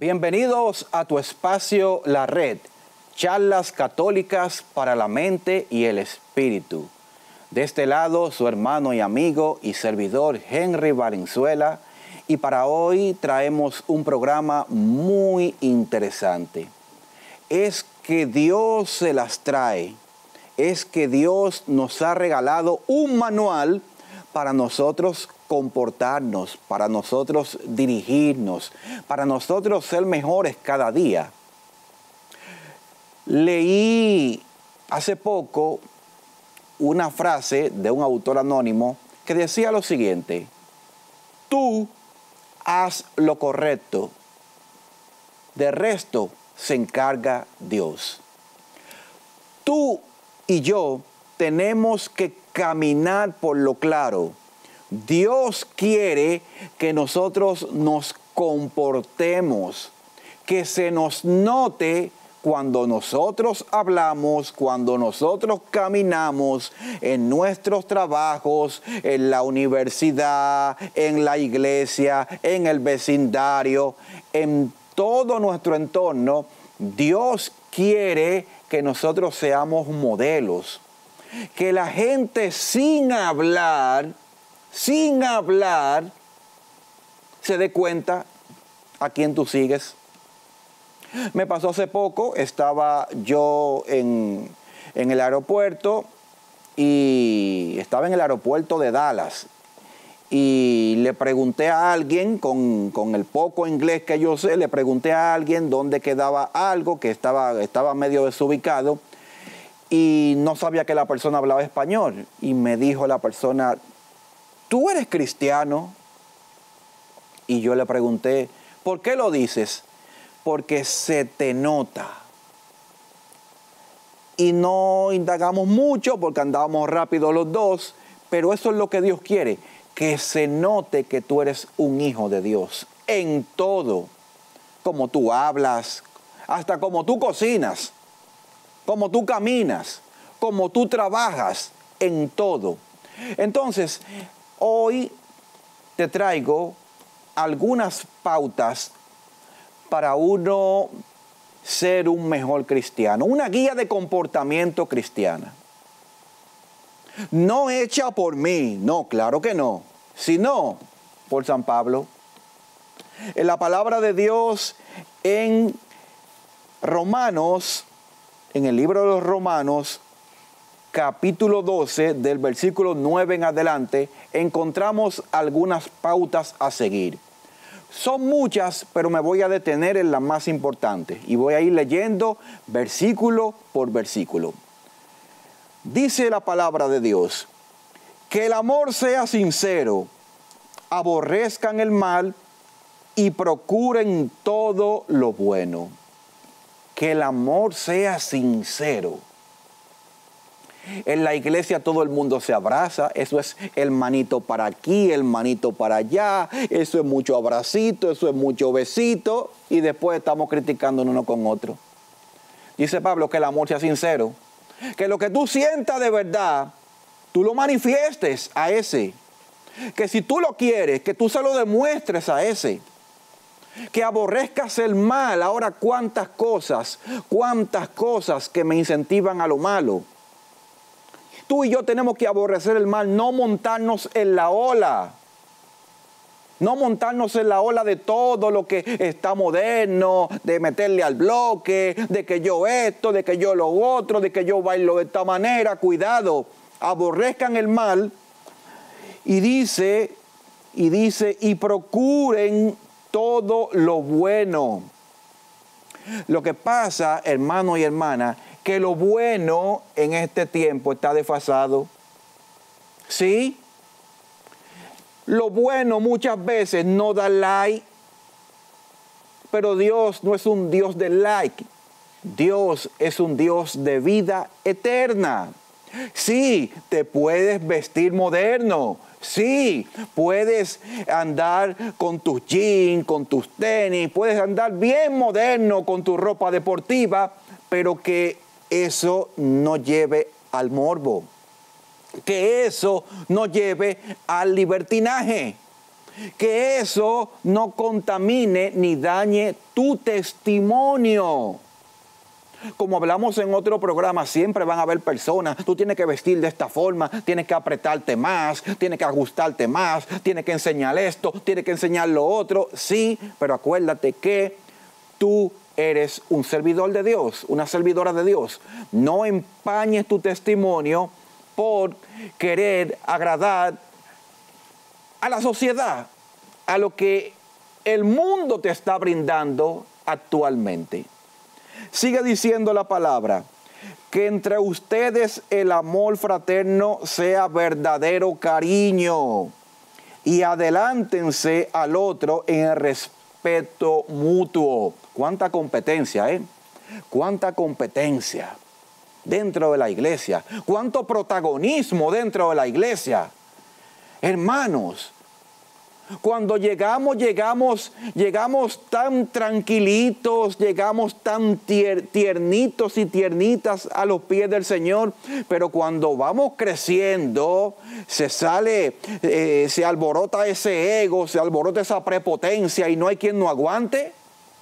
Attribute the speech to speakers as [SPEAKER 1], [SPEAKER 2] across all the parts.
[SPEAKER 1] Bienvenidos a tu espacio La Red, charlas católicas para la mente y el espíritu. De este lado, su hermano y amigo y servidor Henry Valenzuela, y para hoy traemos un programa muy interesante. Es que Dios se las trae, es que Dios nos ha regalado un manual para nosotros comportarnos, para nosotros dirigirnos, para nosotros ser mejores cada día. Leí hace poco una frase de un autor anónimo que decía lo siguiente: tú haz lo correcto, de resto se encarga Dios. Tú y yo tenemos que caminar por lo claro. Dios quiere que nosotros nos comportemos, que se nos note cuando nosotros hablamos, cuando nosotros caminamos en nuestros trabajos, en la universidad, en la iglesia, en el vecindario, en todo nuestro entorno. Dios quiere que nosotros seamos modelos, que la gente sin hablar, se dé cuenta a quién tú sigues. Me pasó hace poco, estaba yo en el aeropuerto y estaba en el aeropuerto de Dallas y le pregunté a alguien, con el poco inglés que yo sé, le pregunté a alguien dónde quedaba algo, que estaba medio desubicado y no sabía que la persona hablaba español. Y me dijo la persona: ¿tú eres cristiano? Y yo le pregunté: ¿por qué lo dices? Porque se te nota. Y no indagamos mucho porque andábamos rápido los dos, pero eso es lo que Dios quiere, que se note que tú eres un hijo de Dios en todo, como tú hablas, hasta como tú cocinas, como tú caminas, como tú trabajas, en todo. Entonces, hoy te traigo algunas pautas para uno ser un mejor cristiano, una guía de comportamiento cristiana. No hecha por mí, no, claro que no, sino por San Pablo. En la palabra de Dios en Romanos, en el libro de los Romanos, capítulo 12, del versículo 9 en adelante, encontramos algunas pautas a seguir. Son muchas, pero me voy a detener en las más importantes y voy a ir leyendo versículo por versículo. Dice la palabra de Dios: que el amor sea sincero, aborrezcan el mal y procuren todo lo bueno. Que el amor sea sincero. En la iglesia todo el mundo se abraza, eso es el manito para aquí, el manito para allá, eso es mucho abracito, eso es mucho besito, y después estamos criticando uno con otro. Dice Pablo que el amor sea sincero, que lo que tú sientas de verdad, tú lo manifiestes a ese, que si tú lo quieres, que tú se lo demuestres a ese, que aborrezcas el mal. Ahora, cuántas cosas que me incentivan a lo malo. Tú y yo tenemos que aborrecer el mal, no montarnos en la ola. No montarnos en la ola de todo lo que está moderno, de meterle al bloque, de que yo esto, de que yo lo otro, de que yo bailo de esta manera. Cuidado, aborrezcan el mal. Y dice, y procuren todo lo bueno. Lo que pasa, hermano y hermana, que lo bueno en este tiempo está desfasado. ¿Sí? Lo bueno muchas veces no da like, pero Dios no es un Dios de like. Dios es un Dios de vida eterna. Sí, te puedes vestir moderno. Sí, puedes andar con tus jeans, con tus tenis, puedes andar bien moderno con tu ropa deportiva, pero que eso no lleve al morbo, que eso no lleve al libertinaje. Que eso no contamine ni dañe tu testimonio. Como hablamos en otro programa, siempre van a haber personas. Tú tienes que vestir de esta forma, tienes que apretarte más, tienes que ajustarte más, tienes que enseñar esto, tienes que enseñar lo otro. Sí, pero acuérdate que tú eres un servidor de Dios, una servidora de Dios. No empañes tu testimonio por querer agradar a la sociedad, a lo que el mundo te está brindando actualmente. Sigue diciendo la palabra, que entre ustedes el amor fraterno sea verdadero cariño y adelántense al otro en el respeto mutuo. Cuánta competencia, ¿eh? Cuánta competencia dentro de la iglesia. Cuánto protagonismo dentro de la iglesia. Hermanos, cuando llegamos tan tranquilitos, llegamos tan tiernitos y tiernitas a los pies del Señor, pero cuando vamos creciendo, se alborota ese ego, se alborota esa prepotencia y no hay quien no aguante.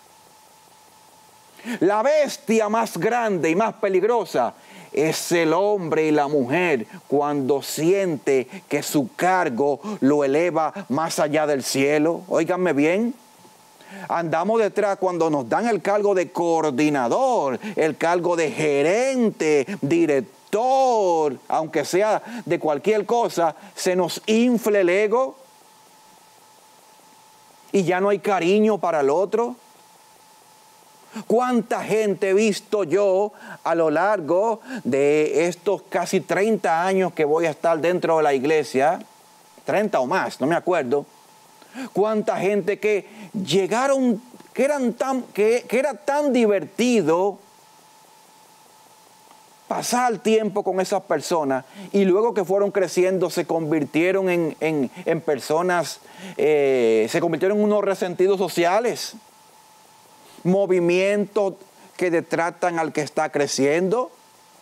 [SPEAKER 1] La bestia más grande y más peligrosa es el hombre y la mujer cuando siente que su cargo lo eleva más allá del cielo. Óiganme bien. Andamos detrás cuando nos dan el cargo de coordinador, el cargo de gerente, director, aunque sea de cualquier cosa, se nos infla el ego y ya no hay cariño para el otro. ¿Cuánta gente he visto yo a lo largo de estos casi 30 años que voy a estar dentro de la iglesia? 30 o más, no me acuerdo. ¿Cuánta gente que llegaron, que era tan divertido pasar tiempo con esas personas y luego que fueron creciendo se convirtieron en personas, se convirtieron en unos resentidos sociales? Movimientos que detratan al que está creciendo,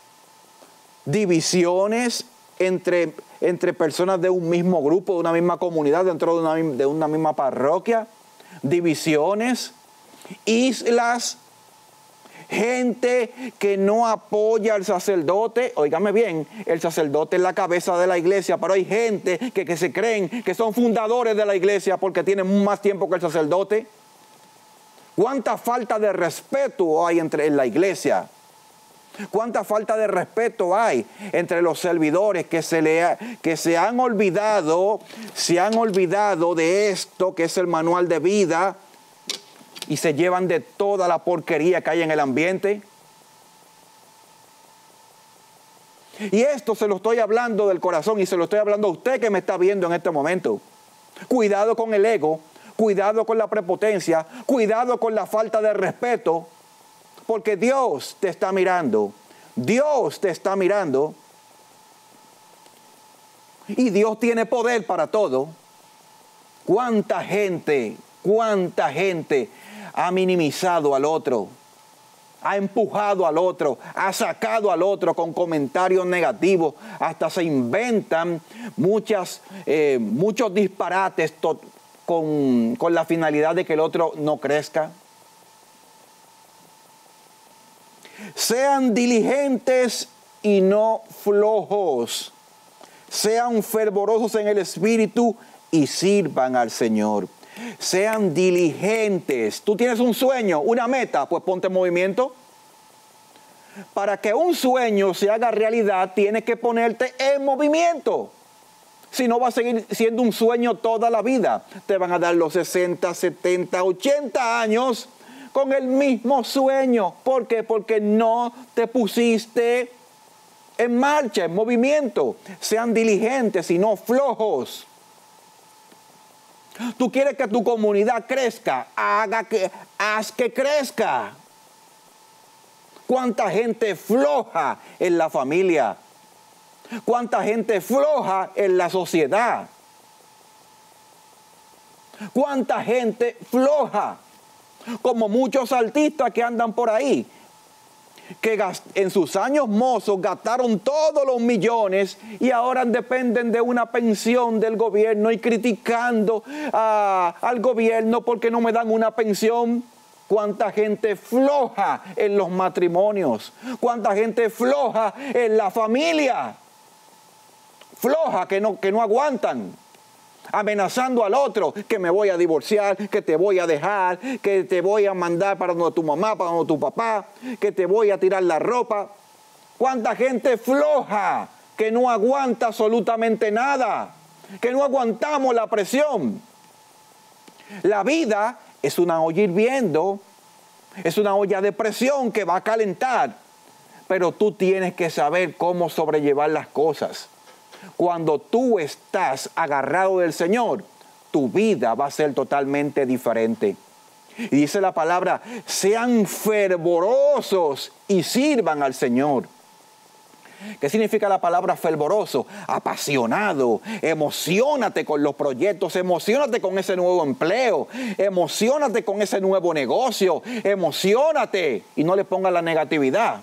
[SPEAKER 1] divisiones entre personas de un mismo grupo, de una misma comunidad, dentro de una misma parroquia, divisiones, islas, gente que no apoya al sacerdote. Óigame bien, el sacerdote es la cabeza de la iglesia, pero hay gente que se creen que son fundadores de la iglesia porque tienen más tiempo que el sacerdote. ¿Cuánta falta de respeto hay en la iglesia? ¿Cuánta falta de respeto hay entre los servidores que se han olvidado de esto que es el manual de vida y se llevan de toda la porquería que hay en el ambiente? Y esto se lo estoy hablando del corazón y se lo estoy hablando a usted que me está viendo en este momento. Cuidado con el ego. Cuidado con la prepotencia, cuidado con la falta de respeto, porque Dios te está mirando. Dios te está mirando. Y Dios tiene poder para todo. ¿Cuánta gente ha minimizado al otro? Ha empujado al otro, ha sacado al otro con comentarios negativos, hasta se inventan muchos disparates con la finalidad de que el otro no crezca. Sean diligentes y no flojos. Sean fervorosos en el espíritu y sirvan al Señor. Sean diligentes. Tú tienes un sueño, una meta, pues ponte en movimiento. Para que un sueño se haga realidad, tienes que ponerte en movimiento. Si no, va a seguir siendo un sueño toda la vida. Te van a dar los 60, 70, 80 años con el mismo sueño. ¿Por qué? Porque no te pusiste en marcha, en movimiento. Sean diligentes y no flojos. Tú quieres que tu comunidad crezca, haz que crezca. ¿Cuánta gente floja en la familia? ¿Cuánta gente floja en la sociedad? ¿Cuánta gente floja? Como muchos artistas que andan por ahí. que en sus años mozos gastaron todos los millones y ahora dependen de una pensión del gobierno y criticando al gobierno porque no me dan una pensión. ¿Cuánta gente floja en los matrimonios? ¿Cuánta gente floja en la familia? Floja que no aguantan. Amenazando al otro, que me voy a divorciar, que te voy a dejar, que te voy a mandar para donde tu mamá, para donde tu papá, que te voy a tirar la ropa. ¿Cuánta gente floja que no aguanta absolutamente nada? Que no aguantamos la presión. La vida es una olla hirviendo, es una olla de presión que va a calentar, pero tú tienes que saber cómo sobrellevar las cosas. Cuando tú estás agarrado del Señor, tu vida va a ser totalmente diferente. Y dice la palabra, sean fervorosos y sirvan al Señor. ¿Qué significa la palabra fervoroso? Apasionado. Emociónate con los proyectos, emociónate con ese nuevo empleo, emociónate con ese nuevo negocio, emociónate y no le pongas la negatividad.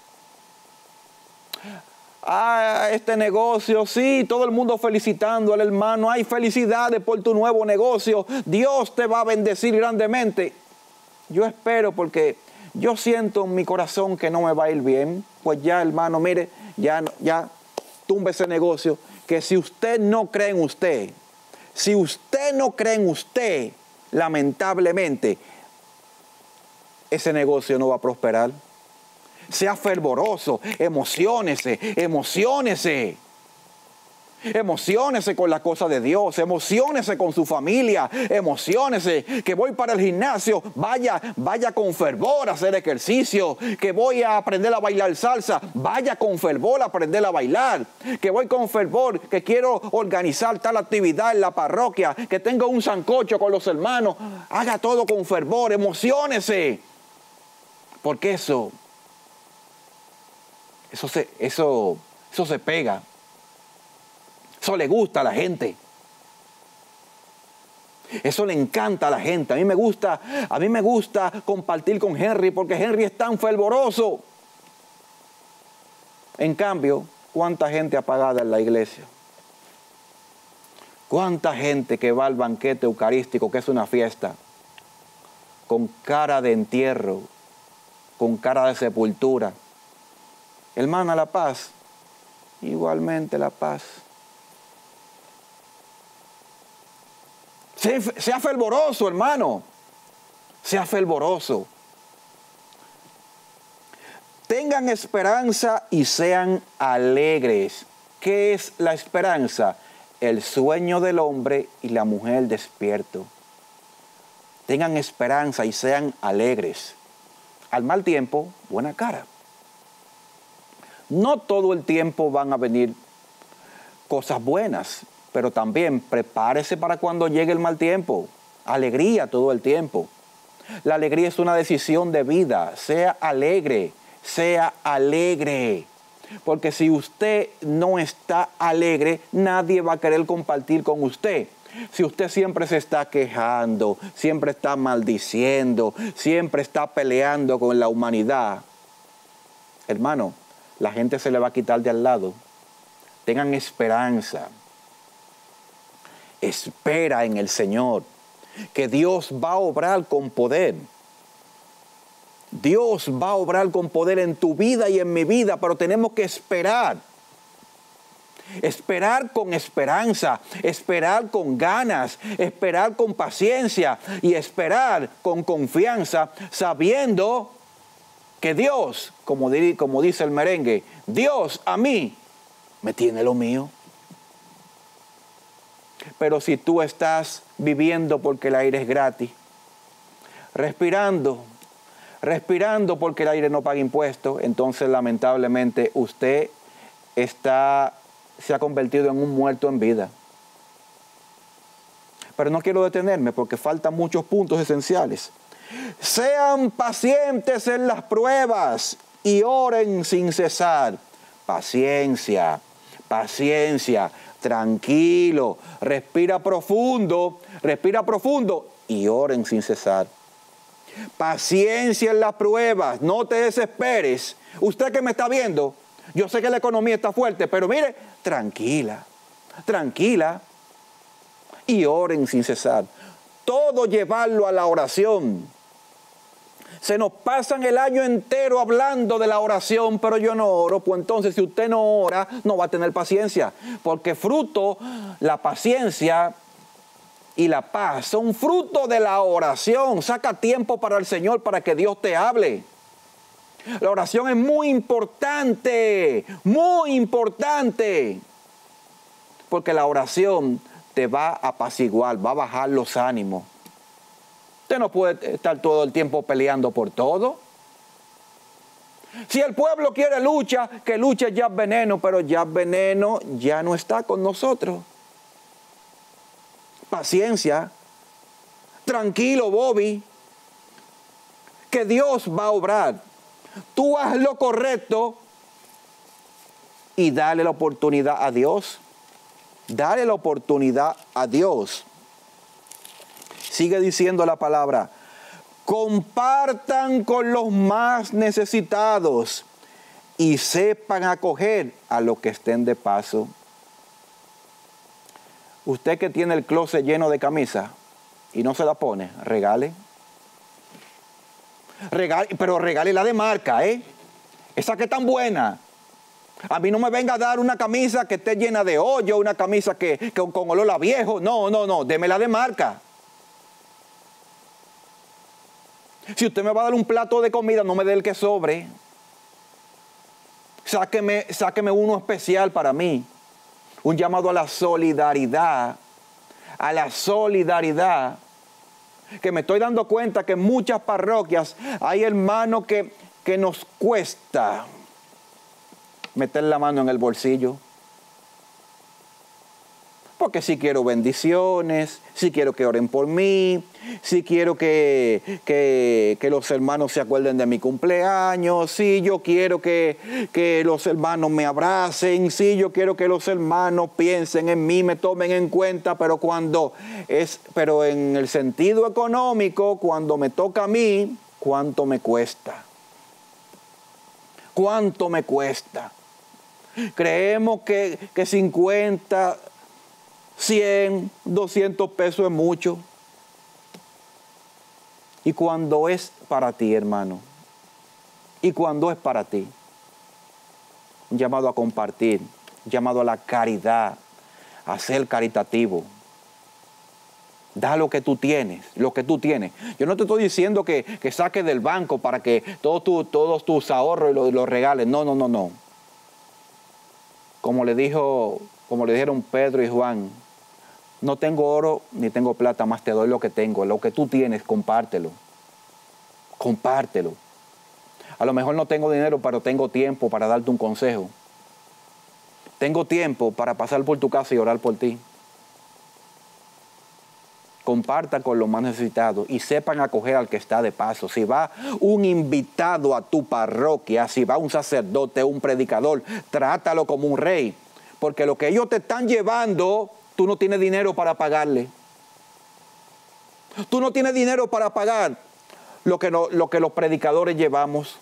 [SPEAKER 1] Este negocio, sí, todo el mundo felicitando al hermano, ay, felicidades por tu nuevo negocio, Dios te va a bendecir grandemente. Yo espero, porque yo siento en mi corazón que no me va a ir bien, pues ya, hermano, mire, ya tumbe ese negocio, que si usted no cree en usted, lamentablemente, ese negocio no va a prosperar. Sea fervoroso, emociónese con la cosa de Dios, emociónese con su familia, emociónese que voy para el gimnasio, vaya con fervor a hacer ejercicio, que voy a aprender a bailar salsa, vaya con fervor a aprender a bailar, que voy con fervor, que quiero organizar tal actividad en la parroquia, que tengo un sancocho con los hermanos, haga todo con fervor, emociónese, porque eso se pega. Eso le gusta a la gente. Eso le encanta a la gente. A mí me gusta compartir con Henry porque Henry es tan fervoroso. En cambio, ¿cuánta gente apagada en la iglesia? ¿Cuánta gente que va al banquete eucarístico, que es una fiesta, con cara de entierro, con cara de sepultura? Hermana, la paz, igualmente la paz. Sea fervoroso, hermano. Sea fervoroso. Tengan esperanza y sean alegres. ¿Qué es la esperanza? El sueño del hombre y la mujer despierto. Tengan esperanza y sean alegres. Al mal tiempo, buena cara. No todo el tiempo van a venir cosas buenas, pero también prepárese para cuando llegue el mal tiempo. Alegría todo el tiempo. La alegría es una decisión de vida. Sea alegre, sea alegre. Porque si usted no está alegre, nadie va a querer compartir con usted. Si usted siempre se está quejando, siempre está maldiciendo, siempre está peleando con la humanidad, hermano, la gente se le va a quitar de al lado. Tengan esperanza. Espera en el Señor, que Dios va a obrar con poder. Dios va a obrar con poder en tu vida y en mi vida, pero tenemos que esperar. Esperar con esperanza, esperar con ganas, esperar con paciencia y esperar con confianza, sabiendo que Dios, como dice el merengue, Dios a mí me tiene lo mío. Pero si tú estás viviendo porque el aire es gratis, respirando porque el aire no paga impuestos, entonces lamentablemente usted se ha convertido en un muerto en vida. Pero no quiero detenerme porque faltan muchos puntos esenciales. Sean pacientes en las pruebas y oren sin cesar. Paciencia, tranquilo, respira profundo y oren sin cesar. Paciencia en las pruebas, no te desesperes. Usted que me está viendo, yo sé que la economía está fuerte, pero mire, tranquila, tranquila. Y oren sin cesar. Todo llevarlo a la oración. Se nos pasan el año entero hablando de la oración, pero yo no oro. Pues entonces, si usted no ora, no va a tener paciencia. Porque fruto, la paciencia y la paz son fruto de la oración. Saca tiempo para el Señor, para que Dios te hable. La oración es muy importante, muy importante. Porque la oración te va a apaciguar, va a bajar los ánimos. Usted no puede estar todo el tiempo peleando por todo. Si el pueblo quiere lucha, que luche Jack Veneno, pero Jack Veneno ya no está con nosotros. Paciencia. Tranquilo, Bobby. Que Dios va a obrar. Tú haz lo correcto y dale la oportunidad a Dios. Dale la oportunidad a Dios. Sigue diciendo la palabra. Compartan con los más necesitados y sepan acoger a los que estén de paso. Usted que tiene el closet lleno de camisas y no se la pone, regale. Pero regale la de marca, ¿eh? Esa que es tan buena. A mí no me venga a dar una camisa que esté llena de hoyo, una camisa que con olor a viejo. No, démela de marca. Si usted me va a dar un plato de comida, no me dé el que sobre. Sáqueme uno especial para mí. Un llamado a la solidaridad. A la solidaridad. Que me estoy dando cuenta que en muchas parroquias hay hermanos que nos cuesta meter la mano en el bolsillo. Porque si quiero bendiciones, si quiero que oren por mí, si quiero que los hermanos se acuerden de mi cumpleaños, si yo quiero que los hermanos me abracen, si yo quiero que los hermanos piensen en mí, me tomen en cuenta, pero en el sentido económico, cuando me toca a mí, ¿cuánto me cuesta? ¿Cuánto me cuesta? Creemos que 50, 100, 200 pesos es mucho. Y cuando es para ti, hermano, y cuando es para ti, un llamado a compartir, un llamado a la caridad, a ser caritativo. Da lo que tú tienes, lo que tú tienes. Yo no te estoy diciendo que saques del banco para que todos tus ahorros los regales. No. Como le dijeron Pedro y Juan, no tengo oro ni tengo plata, más te doy lo que tengo. Lo que tú tienes, compártelo. Compártelo. A lo mejor no tengo dinero, pero tengo tiempo para darte un consejo. Tengo tiempo para pasar por tu casa y orar por ti. Comparta con los más necesitados y sepan acoger al que está de paso. Si va un invitado a tu parroquia, si va un sacerdote, un predicador, trátalo como un rey. Porque lo que ellos te están llevando, tú no tienes dinero para pagarle. Tú no tienes dinero para pagar lo que los predicadores llevamos.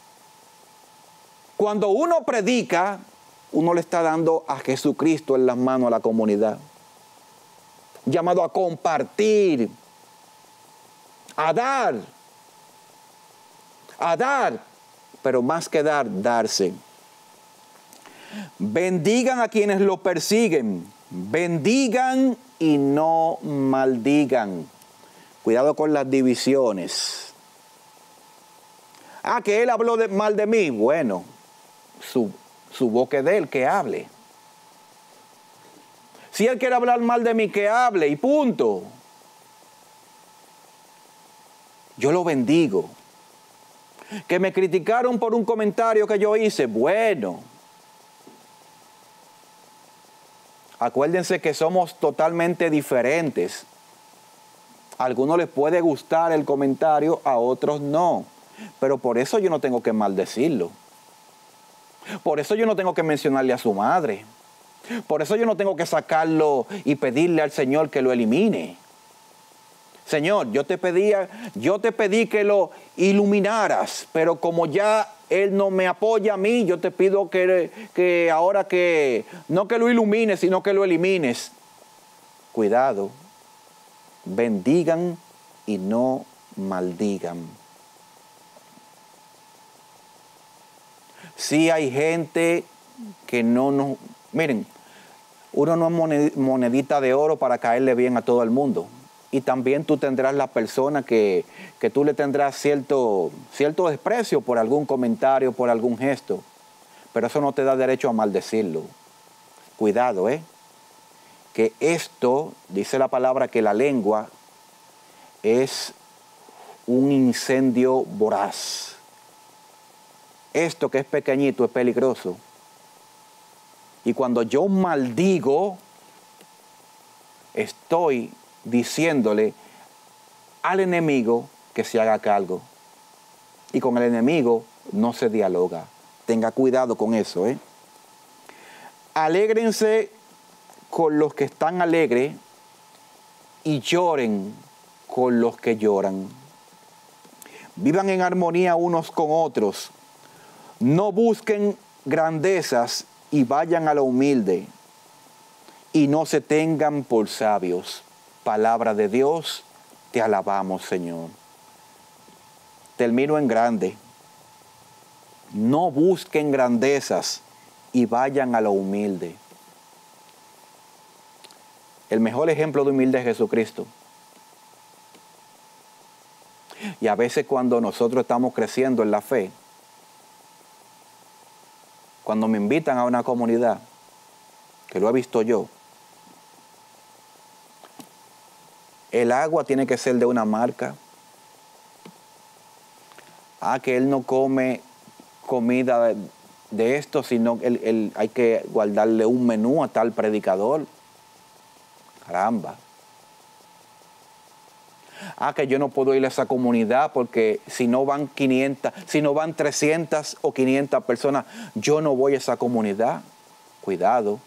[SPEAKER 1] Cuando uno predica, uno le está dando a Jesucristo en las manos a la comunidad. Llamado a compartir, a dar, pero más que dar, darse. Bendigan a quienes lo persiguen, bendigan y no maldigan. Cuidado con las divisiones. Que él habló mal de mí. Bueno, su boca es de él, que hable. Si él quiere hablar mal de mí, que hable y punto. Yo lo bendigo. Que me criticaron por un comentario que yo hice. Bueno. Acuérdense que somos totalmente diferentes. A algunos les puede gustar el comentario, a otros no. Pero por eso yo no tengo que maldecirlo. Por eso yo no tengo que mencionarle a su madre. Por eso yo no tengo que sacarlo y pedirle al Señor que lo elimine. Señor, yo te pedí que lo iluminaras, pero como ya Él no me apoya a mí, yo te pido que ahora que, no que lo ilumines, sino que lo elimines. Cuidado, bendigan y no maldigan. Sí hay gente que no nos... Miren, uno no es monedita de oro para caerle bien a todo el mundo. Y también tú tendrás la persona que tú le tendrás cierto desprecio por algún comentario, por algún gesto. Pero eso no te da derecho a maldecirlo. Cuidado, que esto, dice la palabra, que la lengua es un incendio voraz. Esto que es pequeñito es peligroso. Y cuando yo maldigo, estoy diciéndole al enemigo que se haga cargo. Y con el enemigo no se dialoga. Tenga cuidado con eso, Alégrense con los que están alegres y lloren con los que lloran. Vivan en armonía unos con otros. No busquen grandezas y vayan a lo humilde. Y no se tengan por sabios. Palabra de Dios, te alabamos, Señor. Termino en grande. No busquen grandezas y vayan a lo humilde. El mejor ejemplo de humilde es Jesucristo. Y a veces cuando nosotros estamos creciendo en la fe, cuando me invitan a una comunidad, que lo he visto yo, el agua tiene que ser de una marca. Que él no come comida de esto, sino hay que guardarle un menú a tal predicador. Caramba. Que yo no puedo ir a esa comunidad porque si no van 500, si no van 300 o 500 personas, yo no voy a esa comunidad. Cuidado.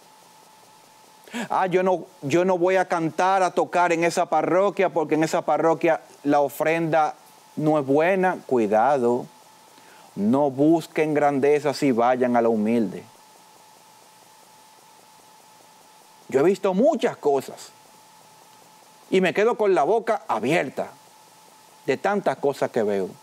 [SPEAKER 1] Yo no voy a cantar, a tocar en esa parroquia porque en esa parroquia la ofrenda no es buena. Cuidado. No busquen grandezas y vayan a lo humilde. Yo he visto muchas cosas y me quedo con la boca abierta de tantas cosas que veo.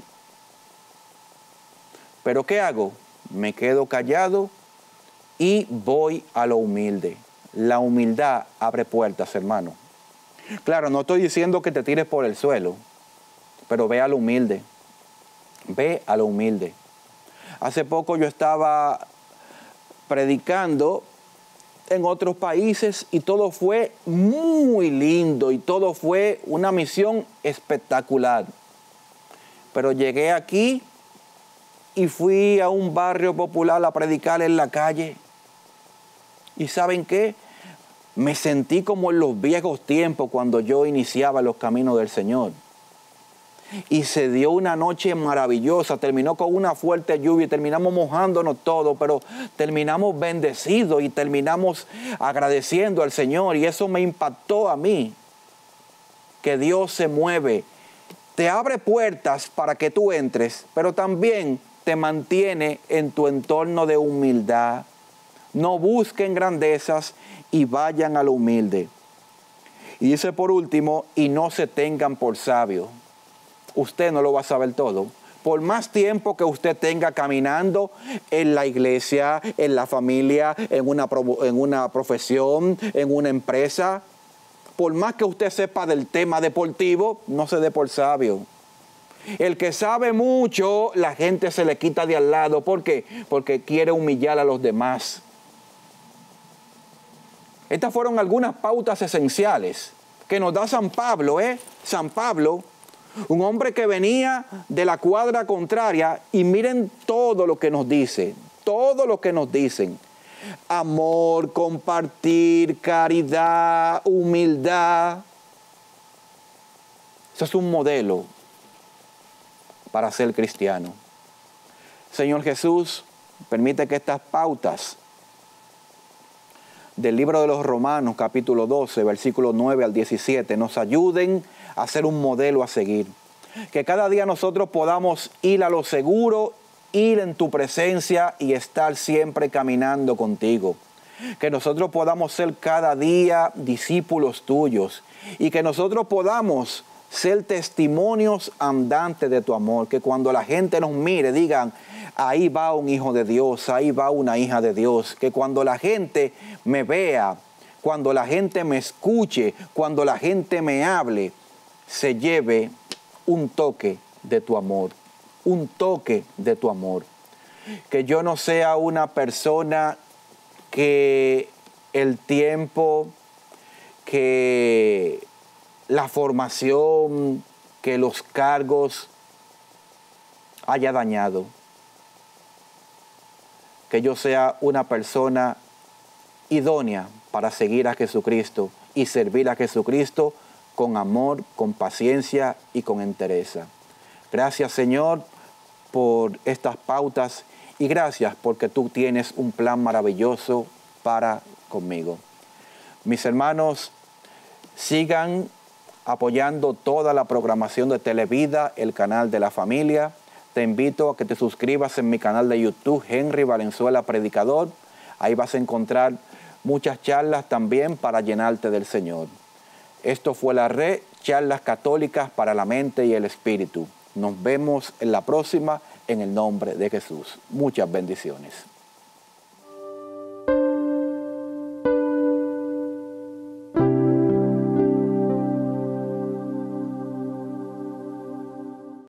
[SPEAKER 1] ¿Pero qué hago? Me quedo callado y voy a lo humilde. La humildad abre puertas, hermano. Claro, no estoy diciendo que te tires por el suelo, pero ve a lo humilde. Ve a lo humilde. Hace poco yo estaba predicando en otros países y todo fue muy lindo y todo fue una misión espectacular. Pero llegué aquí y fui a un barrio popular a predicar en la calle. ¿Y saben qué? Me sentí como en los viejos tiempos cuando yo iniciaba los caminos del Señor. Y se dio una noche maravillosa, terminó con una fuerte lluvia y terminamos mojándonos todos, pero terminamos bendecidos y terminamos agradeciendo al Señor. Y eso me impactó a mí, que Dios se mueve, te abre puertas para que tú entres, pero también te mantiene en tu entorno de humildad. No busquen grandezas y vayan a lo humilde. Y dice por último, y no se tengan por sabios. Usted no lo va a saber todo. Por más tiempo que usted tenga caminando en la iglesia, en la familia, en una profesión, en una empresa, por más que usted sepa del tema deportivo, no se dé por sabio. El que sabe mucho, la gente se le quita de al lado. ¿Por qué? Porque quiere humillar a los demás. Estas fueron algunas pautas esenciales que nos da San Pablo, San Pablo, un hombre que venía de la cuadra contraria, y miren todo lo que nos dice, todo lo que nos dicen. Amor, compartir, caridad, humildad. Eso es un modelo para ser cristiano. Señor Jesús, permite que estas pautas del libro de los Romanos, capítulo 12, versículos 9 al 17, nos ayuden a ser un modelo a seguir. Que cada día nosotros podamos ir a lo seguro, ir en tu presencia y estar siempre caminando contigo. Que nosotros podamos ser cada día discípulos tuyos y que nosotros podamos ser testimonios andantes de tu amor. Que cuando la gente nos mire digan, ahí va un hijo de Dios, ahí va una hija de Dios. Que cuando la gente me vea, cuando la gente me escuche, cuando la gente me hable, se lleve un toque de tu amor, un toque de tu amor. Que yo no sea una persona que el tiempo, que la formación, que los cargos haya dañado. Que yo sea una persona idónea para seguir a Jesucristo y servir a Jesucristo con amor, con paciencia y con entereza. Gracias, Señor, por estas pautas y gracias porque tú tienes un plan maravilloso para conmigo. Mis hermanos, sigan apoyando toda la programación de Televida, el canal de la familia. Te invito a que te suscribas en mi canal de YouTube, Henry Valenzuela Predicador. Ahí vas a encontrar muchas charlas también para llenarte del Señor. Esto fue la red Charlas Católicas para la Mente y el Espíritu. Nos vemos en la próxima en el nombre de Jesús. Muchas bendiciones.